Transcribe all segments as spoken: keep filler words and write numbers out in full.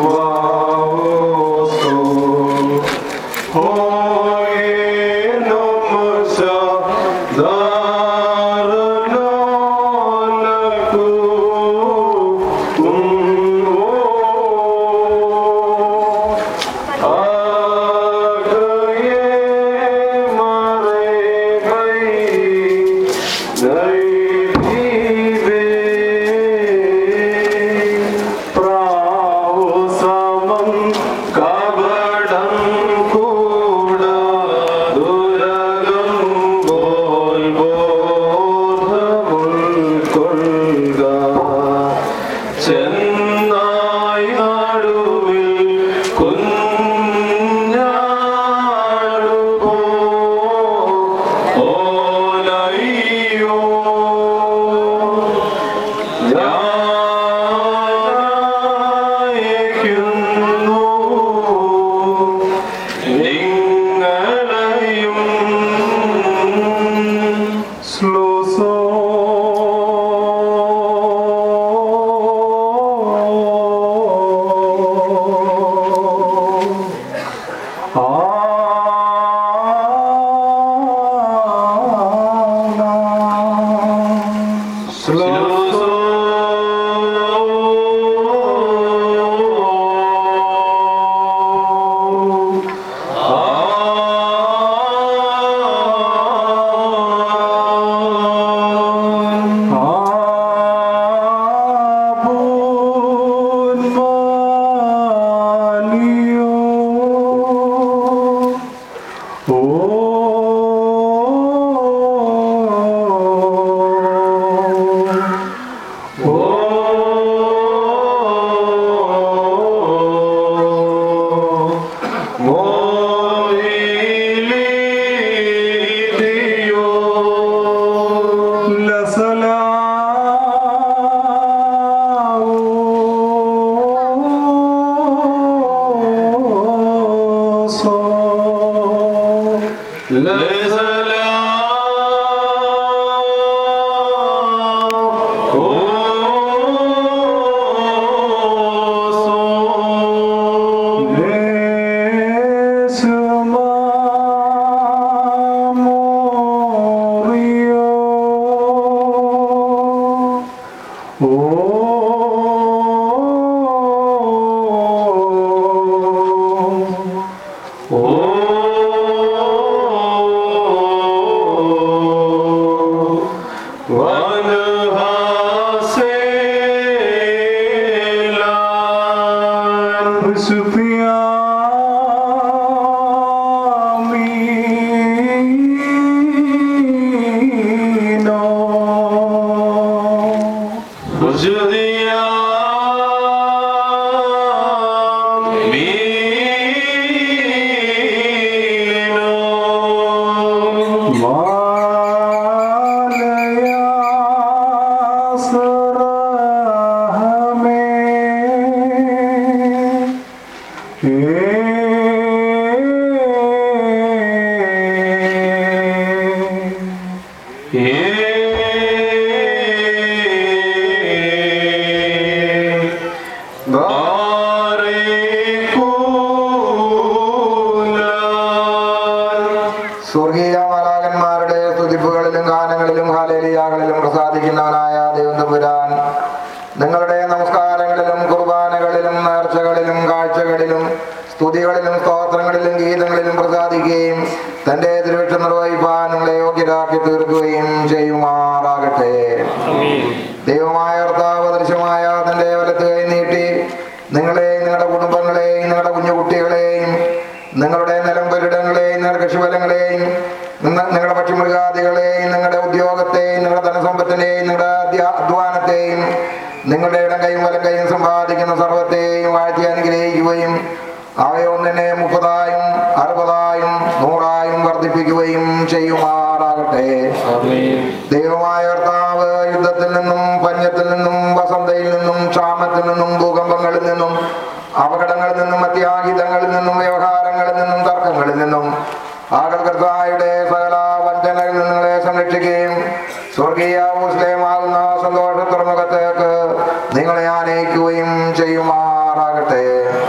സന്തോഷ തുറമുഖത്തേക്ക് നിങ്ങളെ ആനയിക്കുകയും ചെയ്യുമാറാകട്ടെ.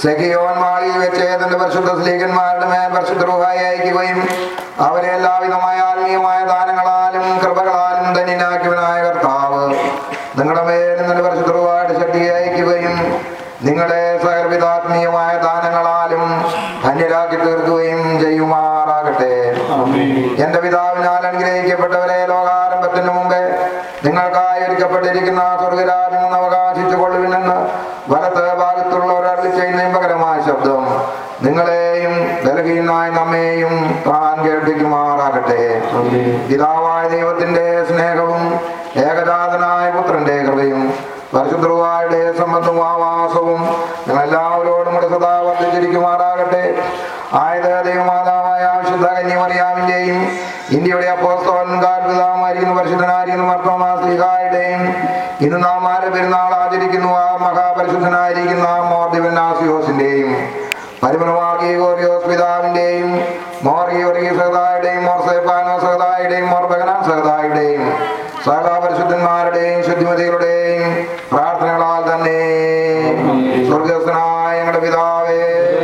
സഖിയോന്മാരിൽ വെച്ച് തന്റെ പരിശുദ്ധ സ്ലീഹന്മാരുടെ മേൽ പരിശുദ്ധ റൂഹായി അയക്കുകയും അവരെ എല്ലാവിധമായ ആത്മീയമായ ദാനങ്ങളാലും കൃപകളാലും ധന്യനാക്കിയവനായ കർത്താവ് നിങ്ങളുടെ മേലും തന്റെ പരിശുദ്ധ റൂഹായുടെ ശക്തിയെ അയക്കുകയും നിങ്ങളെ സകലവിധാത്മീയമായ ദാനങ്ങളാലും ധന്യരാക്കി തീർക്കുകയും ചെയ്യുമാറാകട്ടെ. എന്റെ പിതാവിനാൽ അനുഗ്രഹിക്കപ്പെട്ടവരെ, ലോകാരംഭത്തിന് മുമ്പേ നിങ്ങൾക്കായി ഒരുക്കപ്പെട്ടിരിക്കുന്ന സ്വർഗരാജ്യം ഒന്ന് അവകാശിച്ചു കൊള്ളുവിനെന്ന് വലത്ത് ഭാഗത്തുള്ളവർ അരുളി ചെയ്യുന്ന പകരമായ ശബ്ദം നിങ്ങളെയും ബലഹീനായ നമ്മെയും താൻ കേൾപ്പിക്കുമാറാകട്ടെ. പിതാവായ ദൈവത്തിന്റെ സ്നേഹവും ഏകജാതനായ പുത്രന്റെ കൃപയും പരിശുദ്ധരുടെ സംബന്ധവും ആവാസവും ഞങ്ങളെല്ലാവരോടും കൂടെ സദാ വർദ്ധിച്ചിരിക്കുമാറാകട്ടെ. ആയത് ദൈവമാതാവായ വിശുദ്ധ കന്യമറിയാമിന്റെയും ഇന്ത്യയുടെ അപ്പോസ്തലനും കാൽപിതാവുമായിരിക്കുന്ന പരിശുദ്ധനായിരിക്കുന്ന മാർത്തോമാ ശ്ലീഹായുടെയും ഇന്ന് നാം ആരുടെ പെരുന്നാൾ ആചരിക്കുന്നു ആ മഹാപരിശുദ്ധനായിരിക്കുന്ന മോർ ദിവന്നാസിയോസിന്റെയും പരിമളമാർ ഗീവർഗീസ് പിതാവിന്റെയും മോർ ഗീവർഗീസ് സഹദായുടെയും മോർ സേപ്പാനോ സഹദായുടെയും മോർ ബഗനാൻ സഹദായുടെയും സകല പരിശുദ്ധന്മാരുടെയും ശുദ്ധിമതികളുടെയും പ്രാർത്ഥനകളാൽ തന്നെ സ്വർഗസ്ഥനായ ഞങ്ങളുടെ പിതാവേ,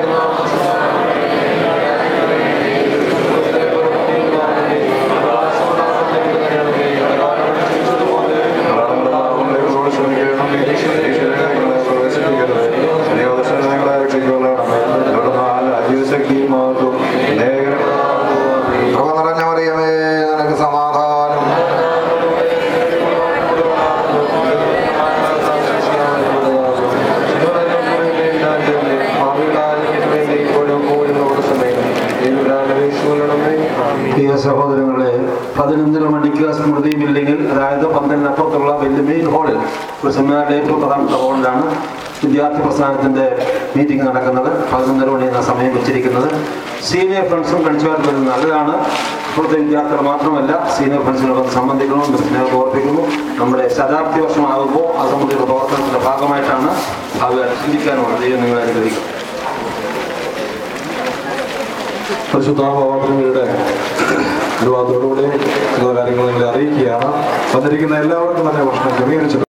സഹോദരങ്ങളെ, പതിനൊന്നര മണിക്ക് സ്മൃതി ബിൽഡിങ്ങിൽ, അതായത് പന്ത്രണ്ടിനപ്പുറത്തുള്ള വലിയ മെയിൻ ഹാളിൽ, ഒരു സെമിനാറിലെ ഏറ്റവും പ്രധാനപ്പെട്ട ഹാളിലാണ് വിദ്യാർത്ഥി പ്രസ്ഥാനത്തിൻ്റെ മീറ്റിംഗ് നടക്കുന്നത്. പതിനൊന്നര മണി എന്ന സമയം വെച്ചിരിക്കുന്നത്. സീനിയർ ഫ്രണ്ട്സും ഫ്രണ്ട്സുമായിട്ട് വരുന്നത് നല്ലതാണ്. ഇപ്പോഴത്തെ വിദ്യാർത്ഥികൾ മാത്രമല്ല, സീനിയർ ഫ്രണ്ട്സുകളൊക്കെ സംബന്ധിക്കണമെന്ന് സ്നേഹം ഓർപ്പിക്കുന്നു. നമ്മുടെ ശതാബ്ദി വർഷമാകുമ്പോൾ അത് സംബന്ധിച്ച പ്രവർത്തനത്തിൻ്റെ ഭാഗമായിട്ടാണ് അവർ ചിന്തിക്കാനുള്ളത്. ദൈവം നിങ്ങളെ അനുഗ്രഹിക്കും. പരിശുദ്ധാത്മാവിന്റെ അനുവാദത്തോടുകൂടി ചില കാര്യങ്ങൾ നിങ്ങളെ അറിയിക്കുകയാണ്. വന്നിരിക്കുന്ന എല്ലാവർക്കും തന്നെ ഭക്ഷണം ക്രമീകരിച്ചു.